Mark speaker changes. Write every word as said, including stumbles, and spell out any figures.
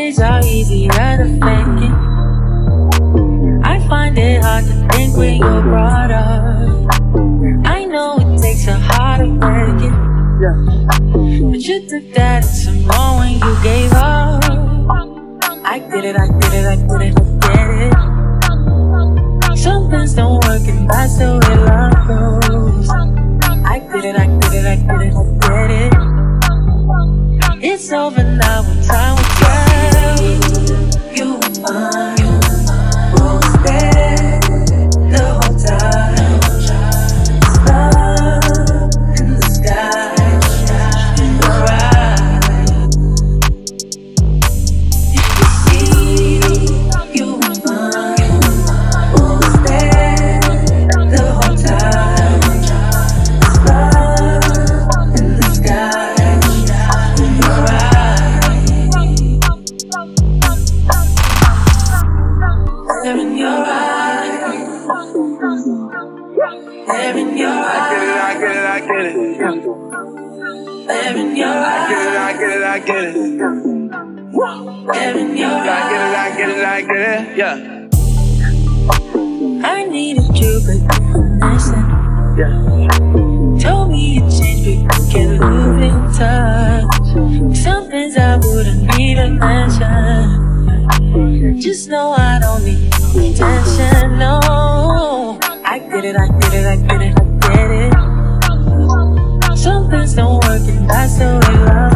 Speaker 1: days are easier to fake it. I find it hard to think when you're brought up. I know it takes a heart to break it, but you took that and some more when you gave up. I get it, I get it, I get it, I get it. Some things don't work and that's the way love goes. I get it, I get it, I get it, I get it. It's over now, when time will tell. You were fine, won't stay the whole time. It's love in the sky, in your eyes. You can see, you were fine, won't stay the whole time. It's love in the sky. They're in your eyes. They're in your eyes.
Speaker 2: I get it, I get it, I get it.
Speaker 1: They're in your eyes.
Speaker 2: I get it, I get it, I get it.
Speaker 1: They're in your eyes.
Speaker 2: I get it, I get it, I get it, yeah.
Speaker 1: I needed you, but you weren't listening.
Speaker 2: Yeah.
Speaker 1: Told me you changed, but you can't lose in touch. Some things I wouldn't need to mention. Just know I don't need attention, no. I get it, I get it, I get it, I get it. Some things don't work and that's the way love